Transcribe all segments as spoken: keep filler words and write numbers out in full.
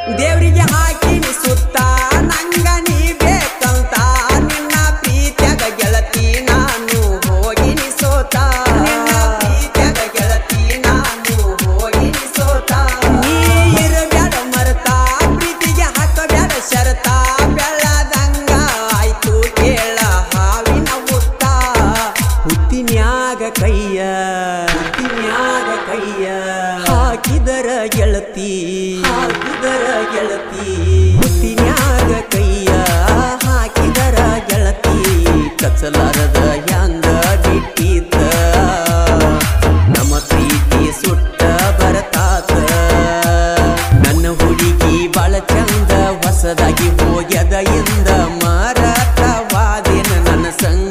ದೇವರಿಗೆ ಹಾಕಿನಿ ಸುತ್ತ ನಂಗ ನೀ ಬೇಕಂತ ನಿನ್ನ ಪ್ರೀತ್ಯಾಗ ಗೆಳತಿ ನಾನು ಹೋಗಿನಿ ಸೋತ ನಿನ್ನ ಪ್ರೀತ್ಯಾಗ ಗೆಳತಿ ನಾನು ಹೋಗಿನಿ ಸೋತ ನೀ ಇರಬ್ಯಾಡ ಮರತ ಪ್ರೀತಿಗೆ ಹಾಕಬ್ಯಾಡ ಶರತ ಬೆಳ್ಳದಂಗ ಆಯ್ತು ಕೇಳ ಹಾವಿನ ಹುತ್ತ ಹುತ್ತಿನ್ಯಾಗ ಕೈಯ ಹುತ್ತಿನ್ಯಾಗ ಕೈಯ ಹಾಕಿದರ ಗೆಳತಿ ಹಾಕಿದರ ಗೆಳತಿ ಹುತ್ತಿನ್ಯಾಗ ಕೈಯ ಹಾಕಿದರ ಗೆಳತಿ ಕಚ್ಚಲಾರದ ಹ್ಯಾಂಗ ಬಿಟ್ಟಿತ ನಮ್ಮ ಪ್ರೀತಿ ಸುಟ್ಟ ಬರತಾತ ನನ್ನ ಹುಡುಗಿ ಬಾಳ ಚಂದ ಹೊಸದಾಗಿ ಹೋಗ್ಯದ ಇಂದ ಮಾರಾಟವಾದೇನ ನನ್ನ ಸಂಗ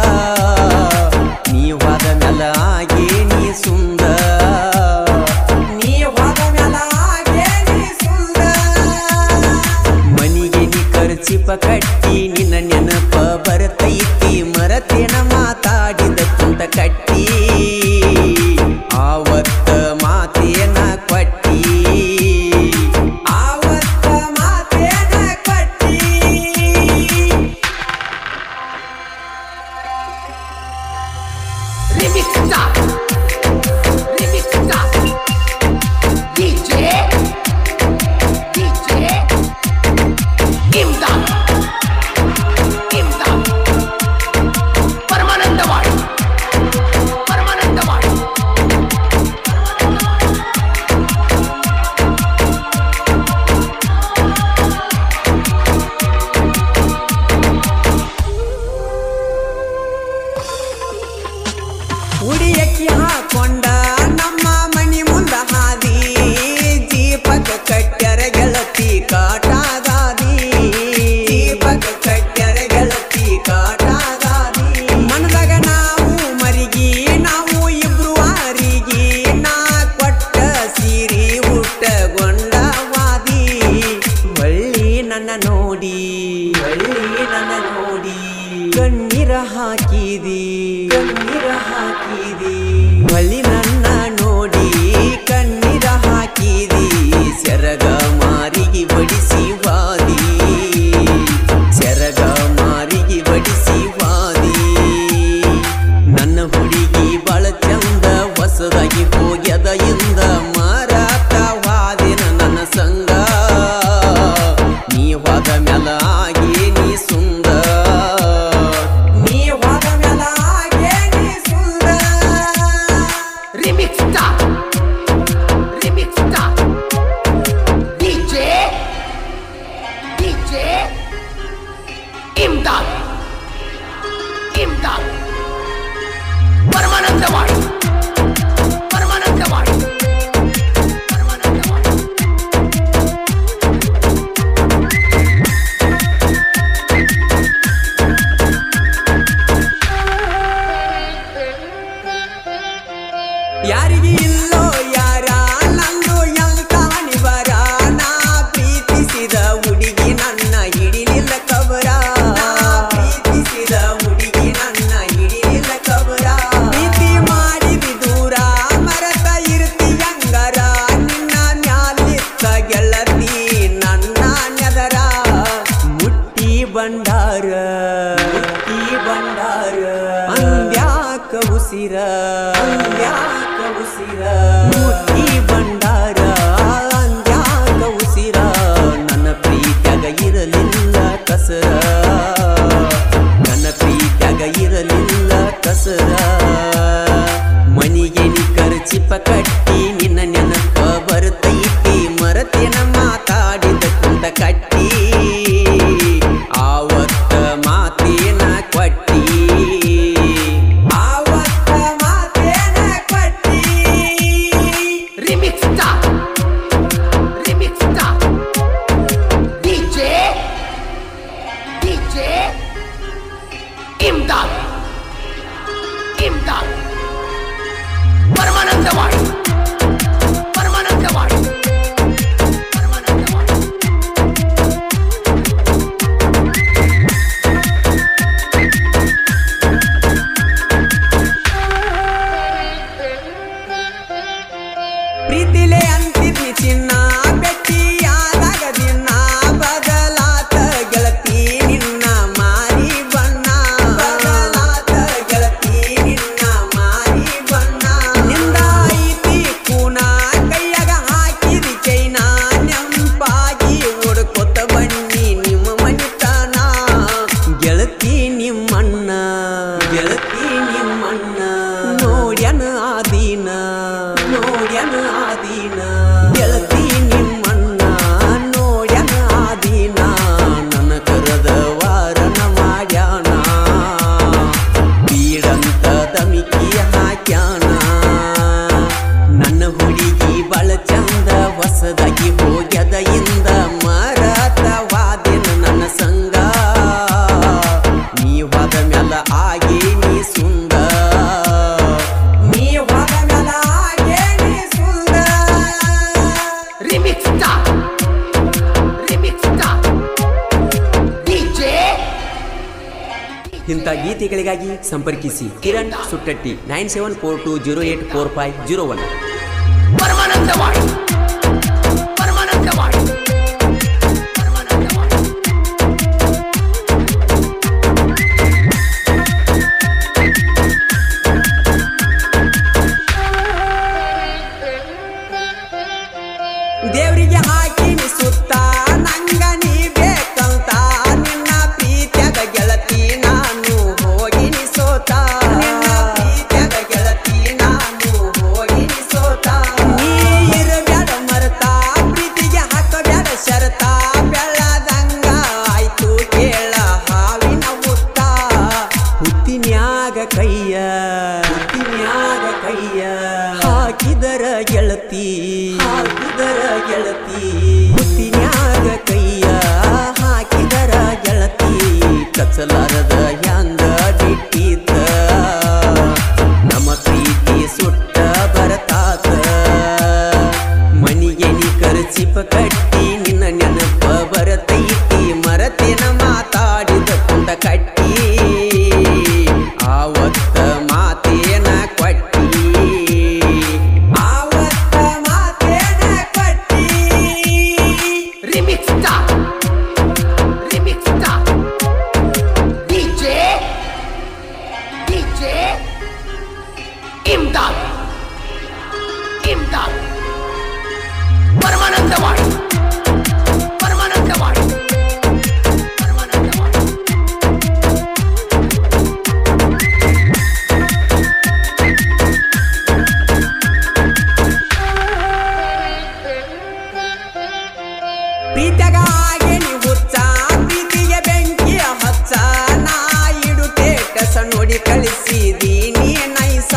ನೀ ಹೋದ ಮ್ಯಾಲ ಆಗಿ ನೀ ಸುಂದ ನೀ ಹೋದ ಮ್ಯಾಲ ಆಗಿ ನೀ ಸುಂದ ಮನಿಗೆ ನೀ ಖರ್ಚಿಪ ಕಟ್ಟಿ ನಿನ್ನ ನೆನಪ ಬರತೈತಿ ಮರತೇನ ಮಾತಾಡಿದ ಕುಂತ ಕಟ್ಟಿ ಆವತ್ತ ಮಾತೇನ ಕೊಟ್ಟಿ ಆವತ್ತ ಮಾತೇನ ಕೊಟ್ಟಿ Remix Star, Remix Star, D J, D J, Imdad, Imdad, Paramanandawadi, Paramanandawadi. ಉಡಿಯಕ್ಕಿ ಹಾಕೊಂಡ ನಮ್ಮ ಮನಿ ಮುಂದ ಹಾದಿ ದೀಪಕ ಕಟ್ಟ್ಯರ ಗೆಳತಿ ಕಾಟಾಗಾದಿ ದೀಪಕ ಕಟ್ಟ್ಯರ ಗೆಳತಿ ಕಾಟಾಗಾದಿ ಮನದಾಗ ನಾವು ಮರಿಗಿ ನಾವು ಇಬ್ರು ವಾರಿಗಿ ನಾ ಕೊಟ್ಟ ಸೀರಿ ಉಟ್ಟಗೊಂಡವಾದಿ ಒಳ್ಳಿ ನನ್ನ ನೋಡಿ ಒಳ್ಳಿ ನನ್ನ ನೋಡಿ ಕಣ್ಣೀರ ಹಾಕಿದಿ ಕಣ್ಣೀರ ಹಾಕಿದಿ ಹೊಳ್ಳಿ ನನ್ನ ನೋಡಿ ಕಣ್ಣೀರ ಹಾಕಿದಿ ಸೆರಗ ಮಾರಿಗೆ ಬಡಿಸಿ ವಾದಿ ಸೆರಗ ಮಾರಿಗೆ ಬಡಿಸಿ ವಾದಿ ನನ್ನ ಹುಡುಗಿ ಬಾಳ ಚಂದ ಹೊಸದಾಗಿ ಹೋಗ್ಯದ ಇಂದ ಮಾರಾಟವಾದೇನ ನನ್ನ ಸಂಗ ನೀ ಹೋದ ಮ್ಯಾಲ ಆಗಿ ನೀ ಸುಂದ ನೀ ಹೋದ ಮ್ಯಾಲ ಆಗಿ ನೀ ಸುಂದ Remix Star, Remix Star, D J, D J, Imdad, Imdad, Paramanandawadi, Paramanandawadi, Paramanandawadi. ಯಾರಿಗೆ ಇಲ್ಲೋ ಯಾರ ನಂದು ಎಂತಾಣಿ ಬರ ನಾ ಪ್ರೀತಿಸಿದ ಹುಡುಗಿ ನನ್ನ ಹಿಡಿಲಿಲ್ಲ ಕಬರ ನಾ ಪ್ರೀತಿಸಿದ ಹುಡುಗಿ ನನ್ನ ಹಿಡಿಲಿಲ್ಲ ಕಬರ ಪ್ರೀತಿ ಮಾಡಿದಿ ದೂರ ಮರೆತ ಇರ್ತಿ ಹಂಗರ ನಿನ್ನ ಮ್ಯಾಲಿತ್ತ ಗೆಳತಿ ನನ್ನ ನೆದರ ಮುಟ್ಟಿ ಬಂಡಾರ ಮುಟ್ಟಿ ಬಂಡಾರ ಅಂದ್ಯಾಕ ಉಸಿರ ಅಂದ್ಯಾಕ ಉಸಿರ ಮುಟ್ಟಿ ಬಂಡಾರ ಅಂದ್ಯಾಕ ಉಸಿರ ನನ್ನ ಪ್ರೀತ್ಯಾಗ ಇರಲಿಲ್ಲ ಕಸರ ನನ್ನ ಪ್ರೀತ್ಯಾಗ ಇರಲಿಲ್ಲ ಕಸರ ಮನಿಗೆ ನೀ ಖರ್ಚಿಪ ಕಟ್ಟಿ ನಿನ್ನ ನೆನಪ ಬರ್ತೈತಿ ಮರತೇನ ಮಾತಾಡಿದ ಕುಂತ ಕಟ್ಟಿ ಆವತ್ತ ಮಾತೇನ ಕೊಟ್ಟಿ ಆವತ್ತ ಮಾತೇನ ಕೊಟ್ಟಿ Remix Star, Remix Star, D J, D J, Imdad, Imdad, Paramanandawadi, Paramanandawadi, Paramanandawadi. ಇಂಥ ಗೀತೆಗಳಿಗಾಗಿ ಸಂಪರ್ಕಿಸಿ Kiran Suttatti nine seven four two zero eight four five zero one. Paramanandawadi Paramanandawadi ದೇವರಿಗೆ ಹಾಕಿನಿ ಸುತ್ತ ನಂಗ ನೀ ಬೇಕಂತ ನಿನ್ನ ಪ್ರೀತ್ಯಾಗ ಗೆಳತಿ ನಾನು ಹೋಗಿನಿ ಸೋತ ನಿನ್ನ ಪ್ರೀತ್ಯಾಗ ಗೆಳತಿ ನಾನು ಹೋಗಿನಿ ಸೋತ ನೀ ಇರಬ್ಯಾಡ ಮರತ ಪ್ರೀತಿಗೆ ಹಾಕಬ್ಯಾಡ ಶರತ ಬೆಳ್ಳದಂಗ ಆಯ್ತು ಕೇಳ ಹಾವಿನ ಮುತ್ತ ಹುತ್ತಿನ್ಯಾಗ ಕೈಯ ಹುತ್ತಿನ್ಯಾಗ ಕೈಯ ಹಾಕಿದರ ಗೆಳತಿ ಹಾಕಿದರ ಗೆಳತಿ ಹುತ್ತಿನ್ಯಾಗ ಕೈಯ ಹಾಕಿದರ ಗೆಳತಿ ಕಚ್ಚಲಾರದ ಹ್ಯಾಂಗ ಬಿಟ್ಟಿದ್ದ ನಮ್ಮ ಪ್ರೀತಿ ಸುಟ್ಟ ಬರತಾತ ಮನಿಗೆ ನೀ ಖರ್ಚಿಪ ಕಟ್ಟಿ ನಿನ್ನ ನೆನಪ ಬರತೈತಿ ಮರತೇನ ಮಾತಾಡಿದ ಕುಂಡ ಕಟ್ಟಿ ಆವತ್ತ ಮಾತೇನ ಕೊಟ್ಟಿ ಇಮ್ದಾದ್ ಇಮ್ದಾದ್ ಪರಮಾನಂದವಾಡಿ ಪರಮಾನಂದವಾಡಿ ಪರಮಾನಂದವಾಡಿ ಪ್ರೀತ್ಯಾಗ ಆಗೇನಿ ಹುಚ್ಚ ಪ್ರೀತಿಗೆ ಬೆಂಕಿಯ ಹಚ್ಚ ನಾ ಇಡುತ್ತೆ ಕಸ ನೋಡಿ ಕಳಿಸಿದೀನಿ ನೈಸ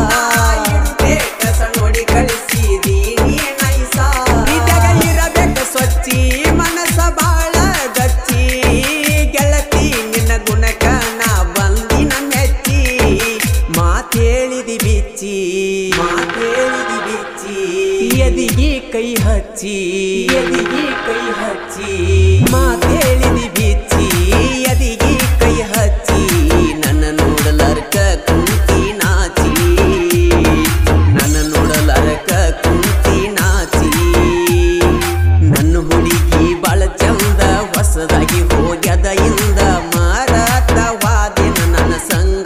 ಕಸ ನೋಡಿ ಕಳಿಸಿದೀನಿ ನೈಸ ಪ್ರೀತ್ಯಾಗ ಇರಬೇಕ ಸ್ವಚ್ಛಿ ಮನಸ್ಸ ಬಾಳ ಗಚ್ಚಿ ಗೆಳತಿ ನಿನ್ನ ಗುಣಕ ನಾ ಬಂದಿನ ಮೆಚ್ಚಿ ಮಾತೇಳಿದಿ ಬಿಚ್ಚಿ ಮಾತೇಳಿದಿ ಬಿಚ್ಚಿ ಎದಿಗೆ ಕೈ ಹಚ್ಚಿ ಎದಿಗೆ ಕೈ ಹಚ್ಚಿ ಮಾತೇಳಿದಿ ಬಿಚ್ಚಿ ಎದಿಗೆ ಕೈ ಹಚ್ಚಿ ನನ್ನ ನೋಡಲರ್ಕ ಕುಂತಿ ನಾಚಿ ನನ್ನ ನೋಡಲರ್ಕ ಕುಂತಿ ನಾಚಿ ನನ್ನ ಹುಡುಗಿ ಬಾಳ ಚಂದ ಹೊಸದಾಗಿ ಹೋಗ್ಯದ ಇಂದ ಮಾರತವಾದಿನ ನನ್ನ ಸಂಗ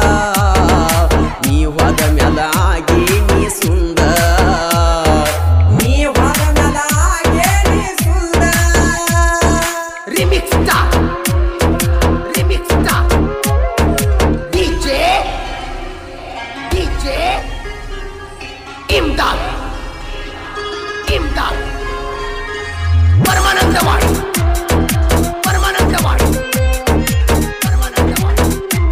ನೀ ಹೋದ ಮ್ಯಾಲ ಆಗಿ ನೀ ಸುಂದ ನೀ ಹೋದ ಮ್ಯಾಲ ಆಗಿ ನೀ ಸುಂದ. Remix star remix star DJ DJ Imdad Imdad Paramanandawadi Paramanandawadi Paramanandawadi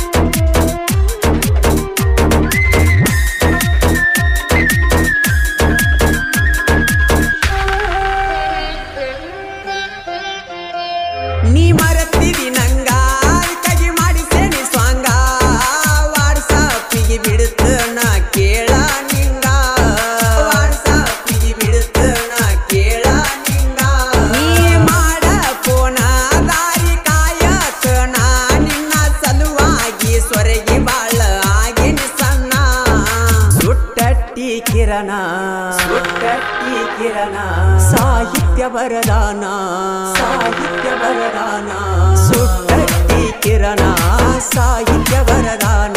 ನೀ ಮರತಿದಿ ನಂಗ ಕಗಿ ಮಾಡಿಸೇನಿ ಸ್ವಾಂಗ ವಾಟ್ಸಾಪಿಗೆ ಬಿಡುತ್ತ ನಾ ಕೇಳ ನಿಂಗ ವಾಟ್ಸಾಪಿಗೆ ಬಿಡುತ್ತ ನಾ ಕೇಳ ನಿಂಗ ನೀ ಮಾಡ ಫೋನ ದಾರಿ ಕಾಯಕ ನಾ ನಿನ್ನ ಸಲುವಾಗಿ ಸೊರಗಿ ಬಾಳ ಆಗಿನಿ ಸಣ್ಣ ಸುಟ್ಟಟ್ಟಿ ಕಿರಣ ಸುಟ್ಟಟ್ಟಿ ಕಿರಣ ಸಾಹಿತ್ಯ ವರದಾನ ಸಾಹಿತ್ಯ ವರದಾನ ಸುಟ್ಟಟ್ಟಿ ಕಿರಣ ಸಾಹಿತ್ಯ ವರದಾನ